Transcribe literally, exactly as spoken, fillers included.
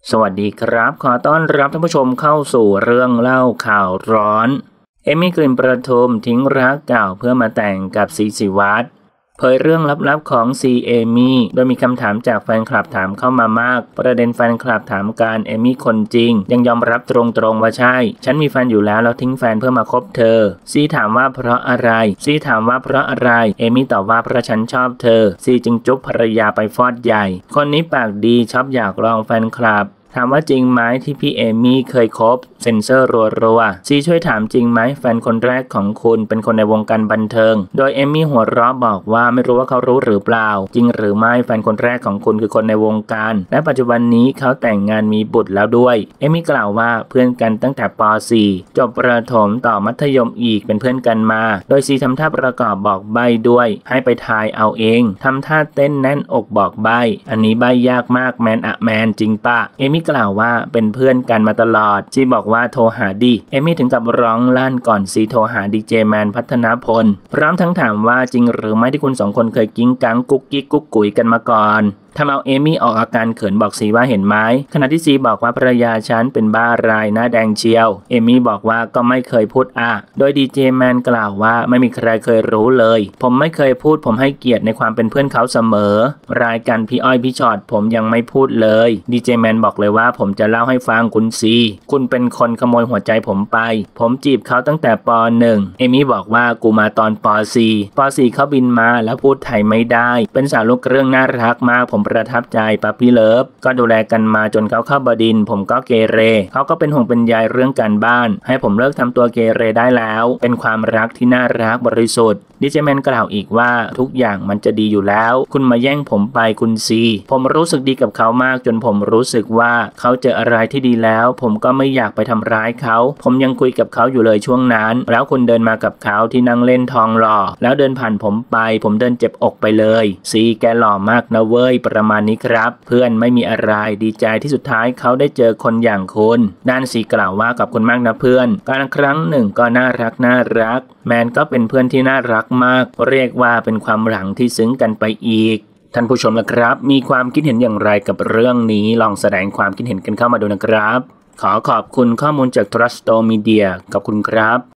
สวัสดีครับขอต้อนรับท่านผู้ชมเข้าสู่เรื่องเล่าข่าวร้อนเอมี่กลิ่นประทุมทิ้งรักเก่าเพื่อมาแต่งกับซีศิวัตรเผยเรื่องลับๆของซีเอมี่โดยมีคำถามจากแฟนคลับถามเข้ามามากประเด็นแฟนคลับถามการเอมี่คนจริงยังยอมรับตรงๆว่าใช่ฉันมีแฟนอยู่แล้วแล้วทิ้งแฟนเพื่อมาคบเธอซีถามว่าเพราะอะไรซีถามว่าเพราะอะไรเอมี่ตอบว่าเพราะฉันชอบเธอซีจึงจุ๊บภรรยาไปฟอดใหญ่คนนี้ปากดีชอบอยากลองแฟนคลับถามว่าจริงไหมที่พี่เอมี่เคยคบเซ็นเซอร์รัวๆซีช่วยถามจริงไหมแฟนคนแรกของคุณเป็นคนในวงการบันเทิงโดยเอมี่หัวเราะบอกว่าไม่รู้ว่าเขารู้หรือเปล่าจริงหรือไม่แฟนคนแรกของคุณคือคนในวงการและปัจจุบันนี้เขาแต่งงานมีบุตรแล้วด้วยเอมี่กล่าวว่าเพื่อนกันตั้งแต่ป .สี่ จบประถมต่อมัธยมอีกเป็นเพื่อนกันมาโดยซีทำท่าประกอบบอกใบ้ด้วยให้ไปทายเอาเองทำท่าเต้นแน่นอกบอกใบ้อันนี้ใบ้ยากมากแมนอะแมนจริงปะเอมี่กล่าวว่าเป็นเพื่อนกันมาตลอดซีบอกว่าโทรหาดิเอมี่ถึงกับร้องลั่นก่อนซีโทรหาดีเจแมนพัฒนพลพร้อมทั้งถามว่าจริงหรือไม่ที่คุณสองคนเคยกิ้งกังกุ๊กกิ๊กกุ๊กกุ๋ยกันมาก่อนทำเอาเอมี่ออกอาการเขินบอกซีว่าเห็นไหมขณะที่ซีบอกว่าภรรยาฉันเป็นบ้ารายหน้าแดงเชียวเอมี่บอกว่าก็ไม่เคยพูดอ่ะโดยดีเจแมนกล่าวว่าไม่มีใครเคยรู้เลยผมไม่เคยพูดผมให้เกียรติในความเป็นเพื่อนเขาเสมอรายการพี่อ้อยพี่ชอตผมยังไม่พูดเลยดีเจแมนบอกเลยว่าผมจะเล่าให้ฟังคุณซีคุณเป็นคนขโมยหัวใจผมไปผมจีบเขาตั้งแต่ป หนึ่ง เอมี่บอกว่ากูมาตอนป สี่ ป สี่ เขาบินมาแล้วพูดไทยไม่ได้เป็นสาวลูกเรื่องน่ารักมากผมประทับใจปั๊ปปี้เลิฟก็ดูแลกันมาจนเขาเข้าบดินทร์ผมก็เกเรเขาก็เป็นห่วงเป็นใยเรื่องการบ้านให้ผมเลิกทำตัวเกเรได้แล้วเป็นความรักที่น่ารักบริสุทธิ์ดิเจแมนกล่าวอีกว่าทุกอย่างมันจะดีอยู่แล้วคุณมาแย่งผมไปคุณซีผมรู้สึกดีกับเขามากจนผมรู้สึกว่าเขาเจออะไรที่ดีแล้วผมก็ไม่อยากไปทำร้ายเขาผมยังคุยกับเขาอยู่เลยช่วงนั้นแล้วคุณเดินมากับเขาที่นั่งเล่นทองหล่อแล้วเดินผ่านผมไปผมเดินเจ็บอกไปเลยซีแกหล่อมากนะเว้ยประมาณนี้ครับเพื่อนไม่มีอะไรดีใจที่สุดท้ายเขาได้เจอคนอย่างคุณด้านซีกล่าวว่ากับคุณมากนะเพื่อนการครั้งหนึ่งก็น่ารักน่ารักแมนก็เป็นเพื่อนที่น่ารักมากเรียกว่าเป็นความหลังที่ซึ้งกันไปอีกท่านผู้ชมล่ะครับมีความคิดเห็นอย่างไรกับเรื่องนี้ลองแสดงความคิดเห็นกันเข้ามาดูนะครับขอขอบคุณข้อมูลจาก Trusto Media ขอบคุณครับ